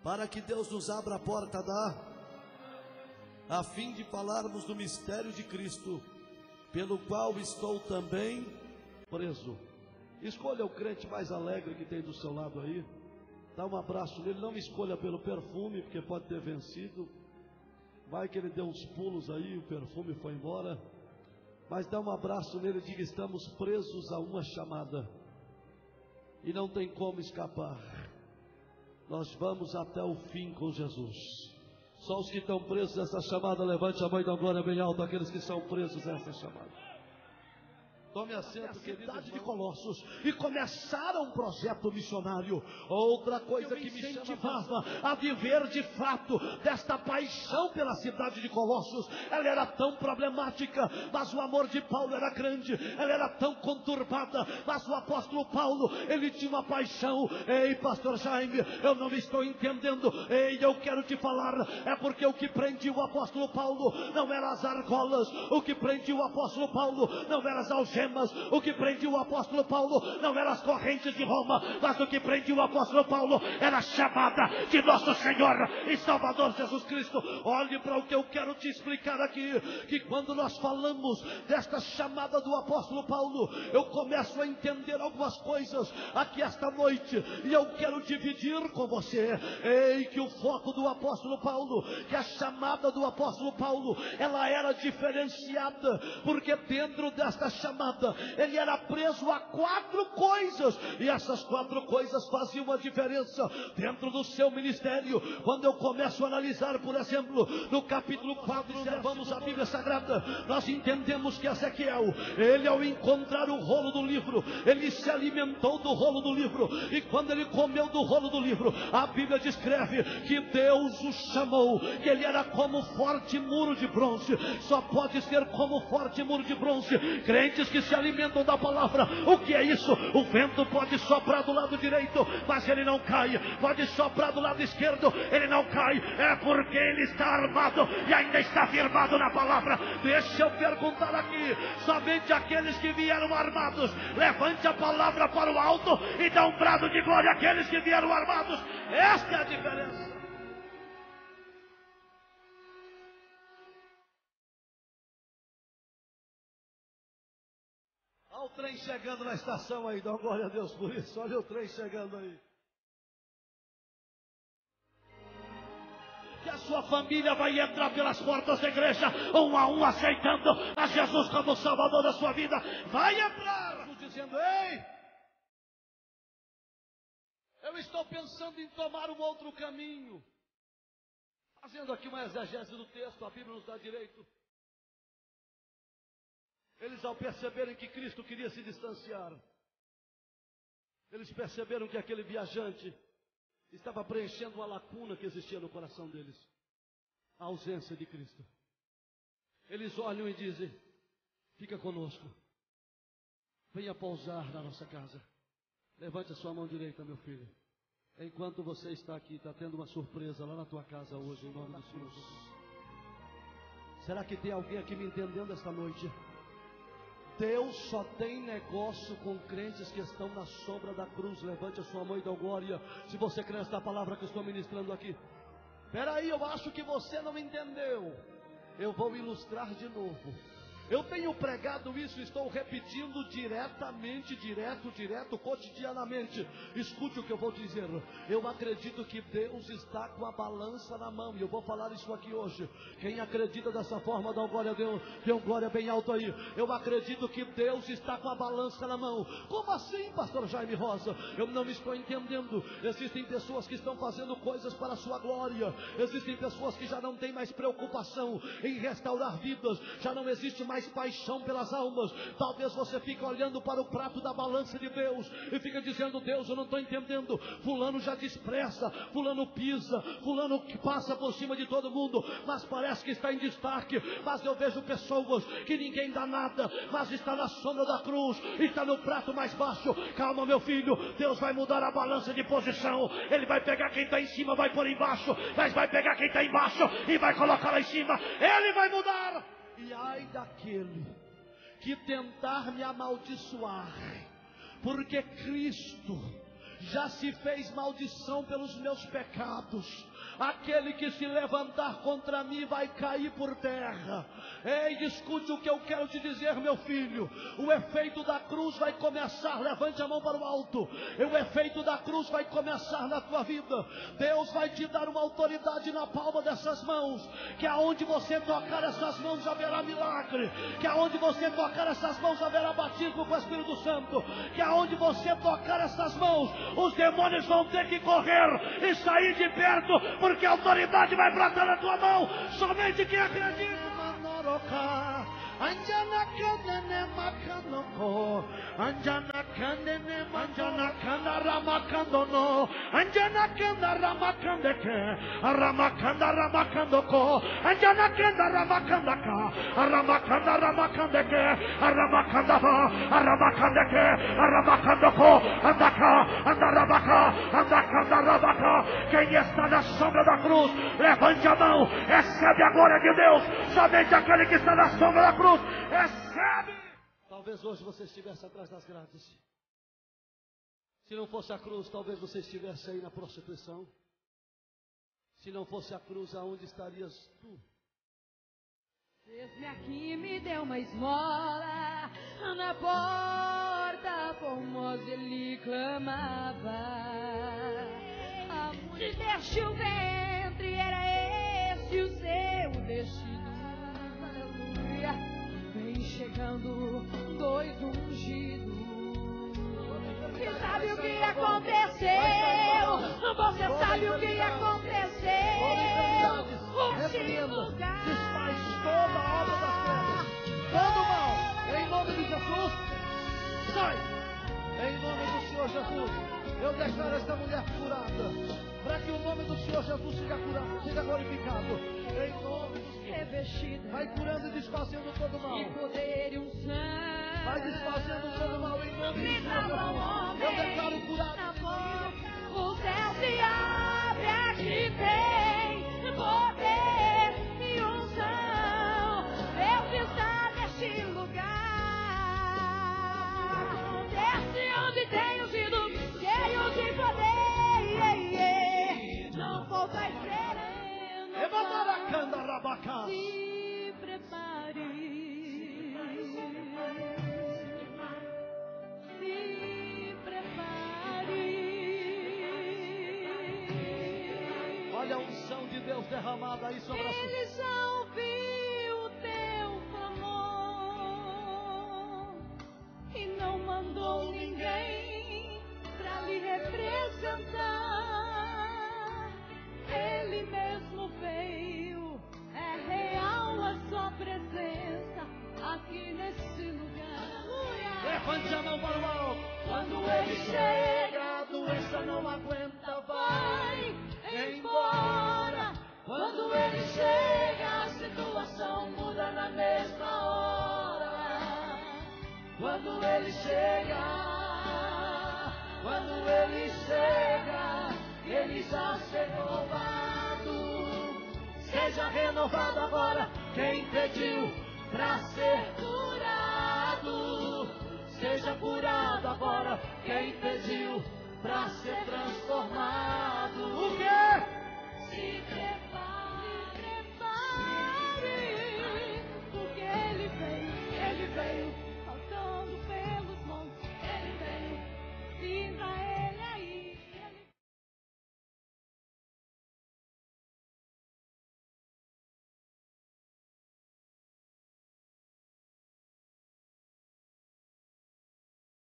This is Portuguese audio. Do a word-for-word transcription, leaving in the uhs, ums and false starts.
para que Deus nos abra a porta da, a fim de falarmos do mistério de Cristo, pelo qual estou também preso. Escolha o crente mais alegre que tem do seu lado aí, dá um abraço nele. Não me escolha pelo perfume, porque pode ter vencido, vai que ele deu uns pulos aí, o perfume foi embora. Mas dá um abraço nele e diga: estamos presos a uma chamada e não tem como escapar. Nós vamos até o fim com Jesus. Só os que estão presos nessa chamada, levante a mão e dá glória bem alta àqueles que são presos nessa chamada. Tome assento, querido irmão. De Colossos, e começaram um projeto missionário. Outra coisa que me incentivava a viver de fato desta paixão pela cidade de Colossos. Ela era tão problemática, mas o amor de Paulo era grande. Ela era tão conturbada, mas o apóstolo Paulo, ele tinha uma paixão. Ei, pastor Jaime, eu não estou entendendo. Ei, eu quero te falar. É porque o que prendia o apóstolo Paulo não eram as argolas. O que prendia o apóstolo Paulo não eram as algemas. O que prendia o apóstolo Paulo não eram as correntes de Roma, mas o que prendia o apóstolo Paulo era a chamada de nosso Senhor e Salvador Jesus Cristo. Olhe para o que eu quero te explicar aqui, que quando nós falamos desta chamada do apóstolo Paulo, eu começo a entender algumas coisas aqui esta noite, e eu quero dividir com você. Ei, que o foco do apóstolo Paulo, que a chamada do apóstolo Paulo, ela era diferenciada, porque dentro desta chamada ele era preso a quatro coisas, e essas quatro coisas faziam uma diferença dentro do seu ministério. Quando eu começo a analisar, por exemplo, no capítulo quatro, observamos a Bíblia Sagrada, nós entendemos que Ezequiel, ele ao encontrar o rolo do livro, ele se alimentou do rolo do livro, e quando ele comeu do rolo do livro, a Bíblia descreve que Deus o chamou, que ele era como forte muro de bronze. Só pode ser como forte muro de bronze crentes que se alimentam da palavra. O que é isso? O vento pode soprar do lado direito, mas ele não cai. Pode soprar do lado esquerdo, ele não cai. É porque ele está armado e ainda está firmado na palavra. Deixa eu perguntar aqui: somente aqueles que vieram armados, levante a palavra para o alto e dá um brado de glória àqueles que vieram armados. Esta é a diferença. Olha o trem chegando na estação aí, dá uma glória a Deus por isso. Olha o trem chegando aí. Que a sua família vai entrar pelas portas da igreja, um a um, aceitando a Jesus como Salvador da sua vida. Vai entrar, dizendo: ei, eu estou pensando em tomar um outro caminho. Fazendo aqui uma exegese do texto, a Bíblia nos dá direito. Eles, ao perceberem que Cristo queria se distanciar, eles perceberam que aquele viajante estava preenchendo uma lacuna que existia no coração deles, a ausência de Cristo. Eles olham e dizem: fica conosco, venha pousar na nossa casa. Levante a sua mão direita, meu filho. Enquanto você está aqui, está tendo uma surpresa lá na tua casa hoje, em nome do Senhor Jesus. Será que tem alguém aqui me entendendo esta noite? Deus só tem negócio com crentes que estão na sombra da cruz. Levante a sua mão e dê glória se você crê nesta palavra que eu estou ministrando aqui. Espera aí, eu acho que você não entendeu. Eu vou ilustrar de novo. Eu tenho pregado isso, estou repetindo diretamente, direto, direto, cotidianamente. Escute o que eu vou dizer. Eu acredito que Deus está com a balança na mão, e eu vou falar isso aqui hoje. Quem acredita dessa forma, dá uma glória a Deus, dê uma glória bem alto aí. Eu acredito que Deus está com a balança na mão. Como assim, pastor Jaime Rosa? Eu não estou entendendo. Existem pessoas que estão fazendo coisas para a sua glória. Existem pessoas que já não têm mais preocupação em restaurar vidas. Já não existe mais mais paixão pelas almas. Talvez você fique olhando para o prato da balança de Deus e fica dizendo: Deus, eu não estou entendendo. Fulano já despreza, fulano pisa, fulano que passa por cima de todo mundo, mas parece que está em destaque. Mas eu vejo pessoas que ninguém dá nada, mas está na sombra da cruz, está no prato mais baixo. Calma, meu filho, Deus vai mudar a balança de posição. Ele vai pegar quem está em cima, vai pôr embaixo, mas vai pegar quem está embaixo e vai colocar lá em cima. Ele vai mudar. E ai daquele que tentar me amaldiçoar, porque Cristo já se fez maldição pelos meus pecados. Aquele que se levantar contra mim vai cair por terra. Ei, escute o que eu quero te dizer, meu filho. O efeito da cruz vai começar. Levante a mão para o alto. O efeito da cruz vai começar na tua vida. Deus vai te dar uma autoridade na palma dessas mãos, que aonde você tocar essas mãos haverá milagre, que aonde você tocar essas mãos haverá batismo com o Espírito Santo, que aonde você tocar essas mãos, os demônios vão ter que correr e sair de perto, porque a autoridade vai brotar na tua mão. Somente quem acredita. Anjana kanene makanoko, Anjana kanene manjana kana ramakandono, Anjana kana ramakandeke, Ramakanda ramakandoko, Anjana kana ramakandaka, Ramakanda ramakandeke, Ramakanda ramakandeke, Ramakandoko, Andaka, Andarabaka, Andakanda rabaka. Quem está na sombra da cruz, levante a mão, recebe a glória de Deus. Somente aquele que está na sombra da cruz recebe. Talvez hoje você estivesse atrás das grades. Se não fosse a cruz, talvez você estivesse aí na prostituição. Se não fosse a cruz, aonde estarias tu? Fez-me aqui, me deu uma esmola, na porta formosa ele clamava. Aonde deixe o ventre, era esse o seu destino. Vem chegando dois ungidos. Você sabe o que aconteceu? Você sabe o que aconteceu? Repreenda, desfaz toda a obra das trevas, todo o mal, em nome de Jesus. Sai, em nome do Senhor Jesus. Eu declaro esta mulher curada, para que o nome do Senhor Jesus seja curado, seja glorificado. Em nome do Senhor. Revestida, vai curando e desfazendo todo o mal. E poder e unção. Vai desfazendo todo o mal em nome do Senhor Jesus. Eu declaro curado. O céu se abre, aqui tem poder e unção. Deus está neste lugar. Desce onde tem ungido, cheios de poder. Não falta esperança. Se prepare. Se prepare. Olha a unção de Deus derramada aí sobre a sua vida. Ele já ouviu o teu clamor e não mandou ninguém pra lhe representar. Ele mesmo veio, é real a sua presença aqui nesse lugar. Levante a mão para o alto. Quando ele chega, a doença não aguenta, vai embora. Quando ele chega, a situação muda na mesma hora. Quando ele chega, quando ele chega, ele já ser renovado. Seja renovado agora quem pediu pra ser curado. Seja curado agora quem pediu